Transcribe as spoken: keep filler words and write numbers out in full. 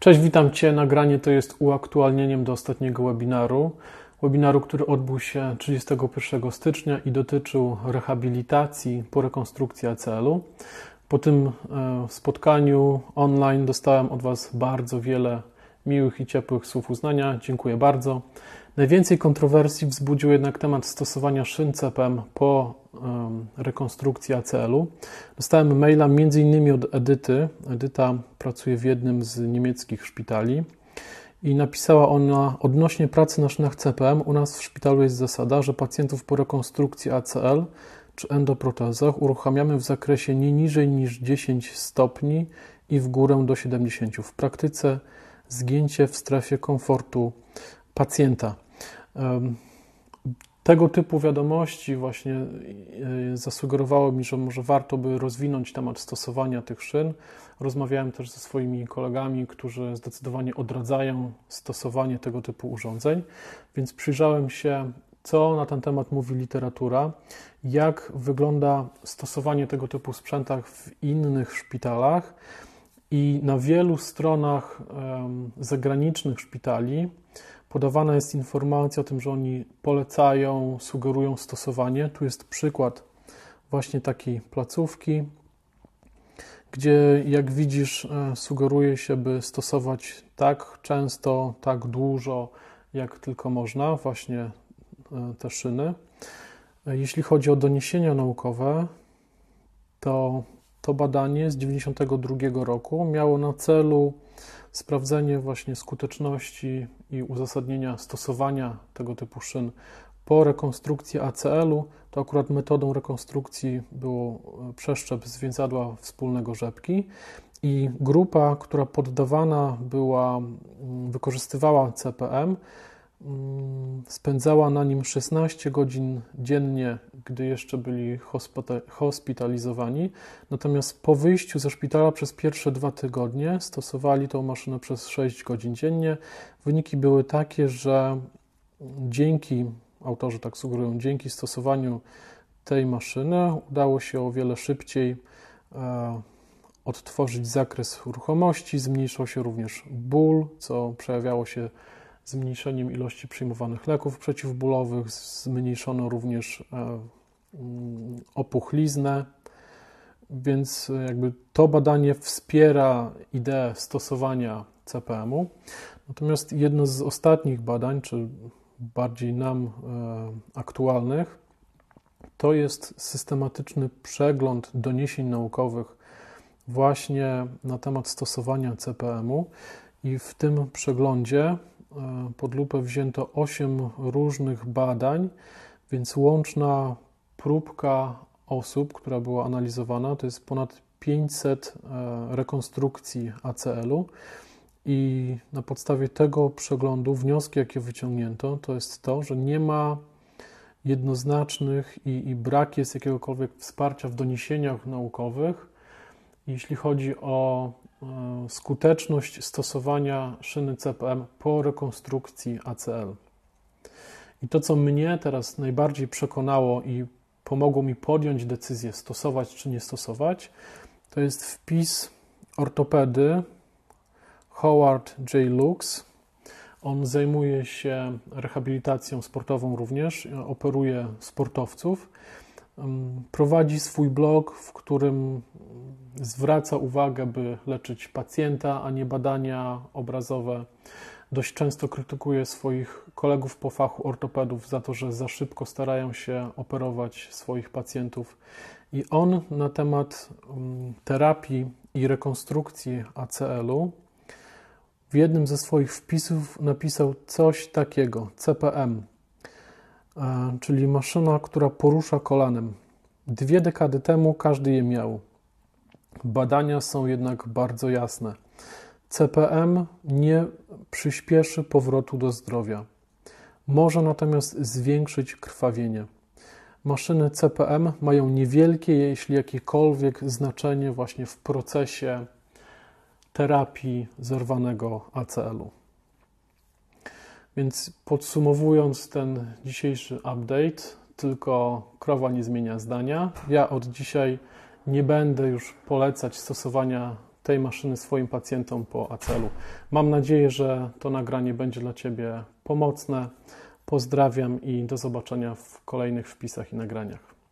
Cześć, witam Cię. Nagranie to jest uaktualnieniem do ostatniego webinaru. Webinaru, który odbył się trzydziestego pierwszego stycznia i dotyczył rehabilitacji po rekonstrukcji A C L-u. Po tym spotkaniu online dostałem od Was bardzo wiele miłych i ciepłych słów uznania. Dziękuję bardzo. Najwięcej kontrowersji wzbudził jednak temat stosowania szyn C P M po um, rekonstrukcji A C L-u. Dostałem maila między innymi od Edyty. Edyta pracuje w jednym z niemieckich szpitali i napisała ona: odnośnie pracy na szynach C P M u nas w szpitalu jest zasada, że pacjentów po rekonstrukcji A C L czy endoprotezach uruchamiamy w zakresie nie niżej niż dziesięć stopni i w górę do siedemdziesięciu. W praktyce zgięcie w strefie komfortu pacjenta. Tego typu wiadomości właśnie zasugerowało mi, że może warto by rozwinąć temat stosowania tych szyn. Rozmawiałem też ze swoimi kolegami, którzy zdecydowanie odradzają stosowanie tego typu urządzeń, więc przyjrzałem się, co na ten temat mówi literatura, jak wygląda stosowanie tego typu sprzętach w innych szpitalach i na wielu stronach um, zagranicznych szpitali podawana jest informacja o tym, że oni polecają, sugerują stosowanie. Tu jest przykład właśnie takiej placówki, gdzie, jak widzisz, sugeruje się, by stosować tak często, tak dużo, jak tylko można, właśnie te szyny. Jeśli chodzi o doniesienia naukowe, to to badanie z dziewięćdziesiątego drugiego roku miało na celu sprawdzenie właśnie skuteczności i uzasadnienia stosowania tego typu szyn po rekonstrukcji A C L-u. To akurat metodą rekonstrukcji było przeszczep zwięzadła wspólnego rzepki i grupa, która poddawana była, wykorzystywała C P M, spędzała na nim szesnaście godzin dziennie, gdy jeszcze byli hospitalizowani. Natomiast po wyjściu ze szpitala przez pierwsze dwa tygodnie stosowali tą maszynę przez sześć godzin dziennie. Wyniki były takie, że dzięki, autorzy tak sugerują, dzięki stosowaniu tej maszyny udało się o wiele szybciej e, odtworzyć zakres ruchomości, zmniejszał się również ból, co przejawiało się zmniejszeniem ilości przyjmowanych leków przeciwbólowych, zmniejszono również opuchliznę, więc jakby to badanie wspiera ideę stosowania C P M-u. Natomiast jedno z ostatnich badań, czy bardziej nam aktualnych, to jest systematyczny przegląd doniesień naukowych właśnie na temat stosowania C P M-u i w tym przeglądzie pod lupę wzięto osiem różnych badań, więc łączna próbka osób, która była analizowana, to jest ponad pięćset rekonstrukcji A C L-u i na podstawie tego przeglądu wnioski, jakie wyciągnięto, to jest to, że nie ma jednoznacznych i, i brak jest jakiegokolwiek wsparcia w doniesieniach naukowych, jeśli chodzi o skuteczność stosowania szyny C P M po rekonstrukcji A C L. I to, co mnie teraz najbardziej przekonało i pomogło mi podjąć decyzję stosować czy nie stosować, to jest wpis ortopedy Howard J. Lux. On zajmuje się rehabilitacją sportową również, operuje sportowców. Prowadzi swój blog, w którym zwraca uwagę, by leczyć pacjenta, a nie badania obrazowe. Dość często krytykuje swoich kolegów po fachu ortopedów za to, że za szybko starają się operować swoich pacjentów. I on na temat terapii i rekonstrukcji A C L-u w jednym ze swoich wpisów napisał coś takiego: C P M, czyli maszyna, która porusza kolanem. Dwie dekady temu każdy je miał. Badania są jednak bardzo jasne. C P M nie przyspieszy powrotu do zdrowia. Może natomiast zwiększyć krwawienie. Maszyny C P M mają niewielkie, jeśli jakiekolwiek znaczenie właśnie w procesie terapii zerwanego A C L-u. Więc podsumowując ten dzisiejszy update, tylko krowa nie zmienia zdania. Ja od dzisiaj nie będę już polecać stosowania tej maszyny swoim pacjentom po Acelu. Mam nadzieję, że to nagranie będzie dla Ciebie pomocne. Pozdrawiam i do zobaczenia w kolejnych wpisach i nagraniach.